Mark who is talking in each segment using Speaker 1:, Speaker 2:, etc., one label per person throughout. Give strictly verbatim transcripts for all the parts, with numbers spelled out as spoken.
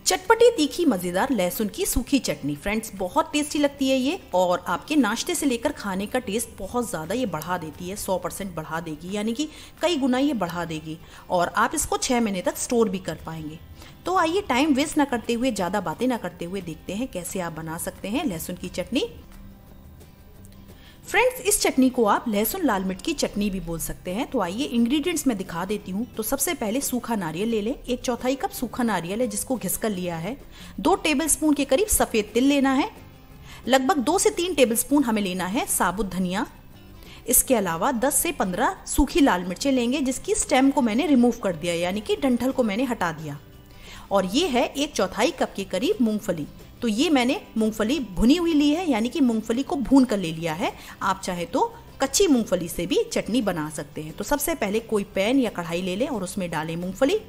Speaker 1: चटपटी तीखी मज़ेदार लहसुन की सूखी चटनी फ्रेंड्स बहुत टेस्टी लगती है ये, और आपके नाश्ते से लेकर खाने का टेस्ट बहुत ज़्यादा ये बढ़ा देती है। सौ परसेंट बढ़ा देगी, यानी कि कई गुना ये बढ़ा देगी, और आप इसको छः महीने तक स्टोर भी कर पाएंगे। तो आइए टाइम वेस्ट ना करते हुए, ज़्यादा बातें ना करते हुए देखते हैं कैसे आप बना सकते हैं लहसुन की चटनी। फ्रेंड्स, इस चटनी को आप लहसुन लाल मिर्च की चटनी भी बोल सकते हैं। तो आइए इंग्रेडिएंट्स मैं दिखा देती हूँ। तो सबसे पहले सूखा नारियल ले लें, एक चौथाई कप सूखा नारियल है जिसको घिसकर लिया है। दो टेबलस्पून के करीब सफ़ेद तिल लेना है। लगभग दो से तीन टेबलस्पून हमें लेना है साबुत धनिया। इसके अलावा दस से पंद्रह सूखी लाल मिर्चें लेंगे जिसकी स्टेम को मैंने रिमूव कर दिया, यानी कि डंठल को मैंने हटा दिया। और ये है एक चौथाई कप के करीब मूंगफली। तो ये मैंने मूंगफली भुनी हुई ली है, यानी कि मूंगफली को भून कर ले लिया है। आप चाहे तो कच्ची मूंगफली से भी चटनी बना सकते हैं। तो सबसे पहले कोई पैन या कढ़ाई ले लें और उसमें डालें मूंगफली।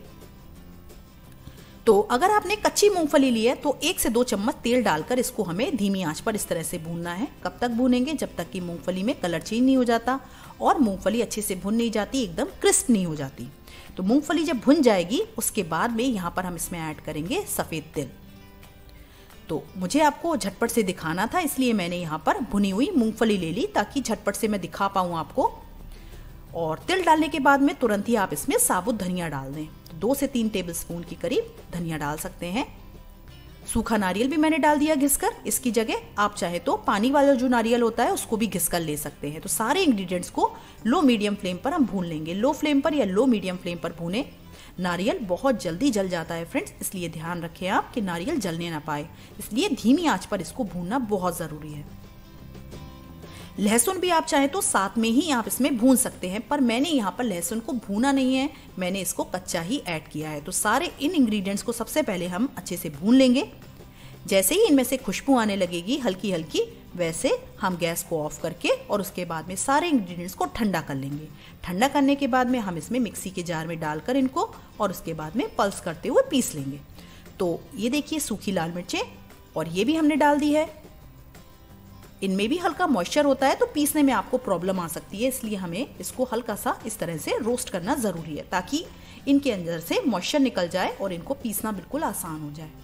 Speaker 1: तो अगर आपने कच्ची मूंगफली ली है तो एक से दो चम्मच तेल डालकर इसको हमें धीमी आंच पर इस तरह से भूनना है। कब तक भूनेंगे? जब तक कि मूंगफली में कलर चेंज नहीं हो जाता और मूंगफली अच्छे से भुन नहीं जाती, एकदम क्रिस्प नहीं हो जाती। तो मूंगफली जब भुन जाएगी उसके बाद में यहाँ पर हम इसमें ऐड करेंगे सफ़ेद तिल। तो मुझे आपको झटपट से दिखाना था, इसलिए मैंने यहाँ पर भुनी हुई मूंगफली ले ली ताकि झटपट से मैं दिखा पाऊँ आपको। और तिल डालने के बाद में तुरंत ही आप इसमें साबुत धनिया डाल दें। तो दो से तीन टेबलस्पून के करीब धनिया डाल सकते हैं। सूखा नारियल भी मैंने डाल दिया घिसकर। इसकी जगह आप चाहे तो पानी वाला जो नारियल होता है उसको भी घिसकर ले सकते हैं। तो सारे इंग्रेडिएंट्स को लो मीडियम फ्लेम पर हम भून लेंगे। लो फ्लेम पर या लो मीडियम फ्लेम पर भूनें। नारियल बहुत जल्दी जल जाता है फ्रेंड्स, इसलिए ध्यान रखें आप कि नारियल जलने ना पाए, इसलिए धीमी आंच पर इसको भूनना बहुत ज़रूरी है। लहसुन भी आप चाहे तो साथ में ही आप इसमें भून सकते हैं, पर मैंने यहाँ पर लहसुन को भूना नहीं है, मैंने इसको कच्चा ही ऐड किया है। तो सारे इन इंग्रेडिएंट्स को सबसे पहले हम अच्छे से भून लेंगे। जैसे ही इनमें से खुशबू आने लगेगी हल्की हल्की, वैसे हम गैस को ऑफ करके और उसके बाद में सारे इंग्रेडिएंट्स को ठंडा कर लेंगे। ठंडा करने के बाद में हम इसमें मिक्सी के जार में डालकर इनको और उसके बाद में पल्स करते हुए पीस लेंगे। तो ये देखिए सूखी लाल मिर्चें और ये भी हमने डाल दी है। इनमें भी हल्का मॉइस्चर होता है तो पीसने में आपको प्रॉब्लम आ सकती है, इसलिए हमें इसको हल्का सा इस तरह से रोस्ट करना ज़रूरी है ताकि इनके अंदर से मॉइस्चर निकल जाए और इनको पीसना बिल्कुल आसान हो जाए।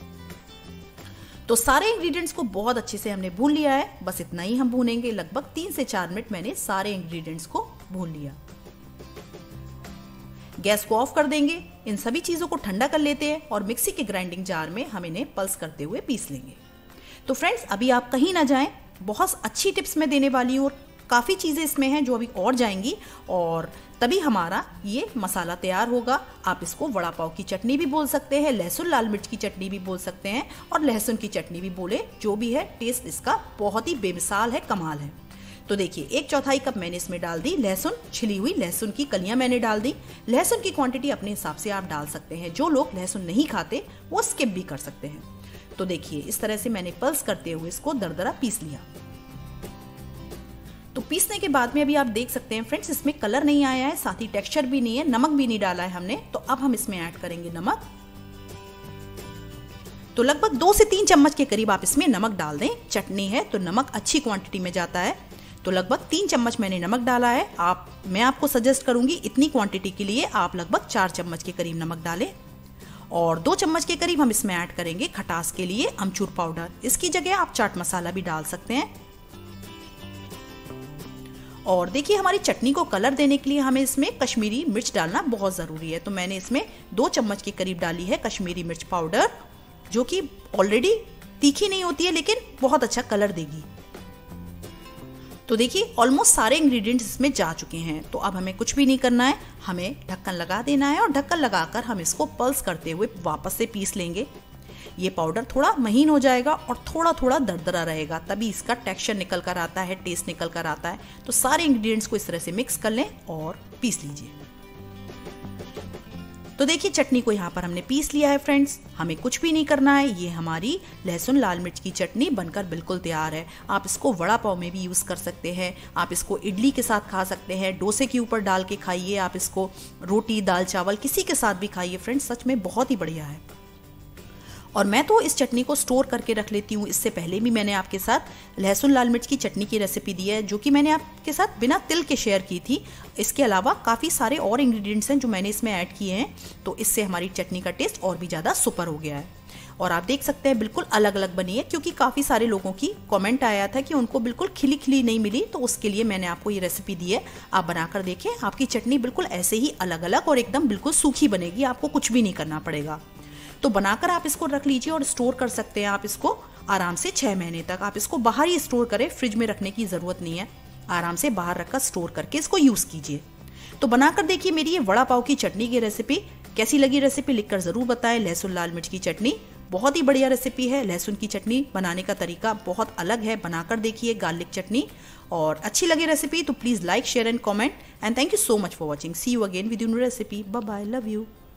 Speaker 1: तो सारे इंग्रेडिएंट्स को बहुत अच्छे से हमने भून लिया है। बस इतना ही हम भूनेंगे, लगभग तीन से चार मिनट मैंने सारे इंग्रेडिएंट्स को भून लिया। गैस को ऑफ कर देंगे, इन सभी चीज़ों को ठंडा कर लेते हैं और मिक्सी के ग्राइंडिंग जार में हम इन्हें पल्स करते हुए पीस लेंगे। तो फ्रेंड्स, अभी आप कहीं ना जाएं, बहुत अच्छी टिप्स मैं देने वाली हूँ और काफ़ी चीज़ें इसमें हैं जो अभी और जाएंगी, और तभी हमारा ये मसाला तैयार होगा। आप इसको वड़ा पाव की चटनी भी बोल सकते हैं, लहसुन लाल मिर्च की चटनी भी बोल सकते हैं, और लहसुन की चटनी भी बोले, जो भी है टेस्ट इसका बहुत ही बेमिसाल है, कमाल है। तो देखिए, एक चौथाई कप मैंने इसमें डाल दी लहसुन, छिली हुई लहसुन की कलियां मैंने डाल दी। लहसुन की क्वांटिटी अपने हिसाब से आप डाल सकते हैं। जो लोग लहसुन नहीं खाते वो स्किप भी कर सकते हैं। तो देखिए, इस तरह से मैंने पल्स करते हुए इसको दरदरा पीस लिया। तो पीसने के बाद में अभी आप देख सकते हैं फ्रेंड्स, इसमें कलर नहीं आया है, साथ ही टेक्सचर भी नहीं है, नमक भी नहीं डाला है हमने। तो अब हम इसमें ऐड करेंगे नमक। तो लगभग दो से तीन चम्मच के करीब आप इसमें नमक डाल दें। चटनी है तो नमक अच्छी क्वांटिटी में जाता है। तो लगभग तीन चम्मच मैंने नमक डाला है। आप मैं आपको सजेस्ट करूंगी इतनी क्वांटिटी के लिए आप लगभग चार चम्मच के करीब नमक डालें। और दो चम्मच के करीब हम इसमें ऐड करेंगे खटास के लिए अमचूर पाउडर। इसकी जगह आप चाट मसाला भी डाल सकते हैं। और देखिए, हमारी चटनी को कलर देने के लिए हमें इसमें कश्मीरी मिर्च डालना बहुत ज़रूरी है। तो मैंने इसमें दो चम्मच के करीब डाली है कश्मीरी मिर्च पाउडर, जो कि ऑलरेडी तीखी नहीं होती है लेकिन बहुत अच्छा कलर देगी। तो देखिए, ऑलमोस्ट सारे इंग्रेडिएंट्स इसमें जा चुके हैं। तो अब हमें कुछ भी नहीं करना है, हमें ढक्कन लगा देना है और ढक्कन लगाकर हम इसको पल्स करते हुए वापस से पीस लेंगे। ये पाउडर थोड़ा महीन हो जाएगा और थोड़ा थोड़ा दरदरा रहेगा, तभी इसका टेक्सचर निकल कर आता है, टेस्ट निकल कर आता है। तो सारे इंग्रेडिएंट्स को इस तरह से मिक्स कर लें और पीस लीजिए। तो देखिए, चटनी को यहाँ पर हमने पीस लिया है फ्रेंड्स। हमें कुछ भी नहीं करना है, ये हमारी लहसुन लाल मिर्च की चटनी बनकर बिल्कुल तैयार है। आप इसको वड़ा पाव में भी यूज़ कर सकते हैं, आप इसको इडली के साथ खा सकते हैं, डोसे के ऊपर डाल के खाइए, आप इसको रोटी दाल चावल किसी के साथ भी खाइए फ्रेंड्स, सच में बहुत ही बढ़िया है। और मैं तो इस चटनी को स्टोर करके रख लेती हूँ। इससे पहले भी मैंने आपके साथ लहसुन लाल मिर्च की चटनी की रेसिपी दी है, जो कि मैंने आपके साथ बिना तिल के शेयर की थी। इसके अलावा काफ़ी सारे और इंग्रेडिएंट्स हैं जो मैंने इसमें ऐड किए हैं, तो इससे हमारी चटनी का टेस्ट और भी ज़्यादा सुपर हो गया है। और आप देख सकते हैं बिल्कुल अलग अलग बनी है, क्योंकि काफ़ी सारे लोगों की कमेंट आया था कि उनको बिल्कुल खिली खिली नहीं मिली, तो उसके लिए मैंने आपको ये रेसिपी दी है। आप बनाकर देखें, आपकी चटनी बिल्कुल ऐसे ही अलग अलग और एकदम बिल्कुल सूखी बनेगी, आपको कुछ भी नहीं करना पड़ेगा। तो बनाकर आप इसको रख लीजिए और स्टोर कर सकते हैं आप इसको आराम से छः महीने तक। आप इसको बाहर ही स्टोर करें, फ्रिज में रखने की ज़रूरत नहीं है। आराम से बाहर रखकर स्टोर करके इसको यूज़ कीजिए। तो बनाकर देखिए मेरी ये वड़ा पाव की चटनी की रेसिपी। कैसी लगी रेसिपी लिखकर ज़रूर बताएं। लहसुन लाल मिर्च की चटनी बहुत ही बढ़िया रेसिपी है। लहसुन की चटनी बनाने का तरीका बहुत अलग है, बनाकर देखिए गार्लिक चटनी। और अच्छी लगी रेसिपी तो please like share and comment, and thank you so much for watching. See you again with new recipe. Bye bye, love you.